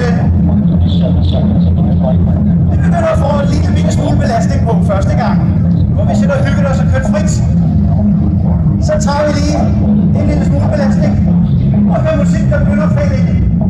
det. Vi begynder at få en lille smule belastning på første gang. Hvor vi sætter hygget os og kørt frit. Så tager vi lige en lille smule belastning. Og med musik, der begynder at falde ind.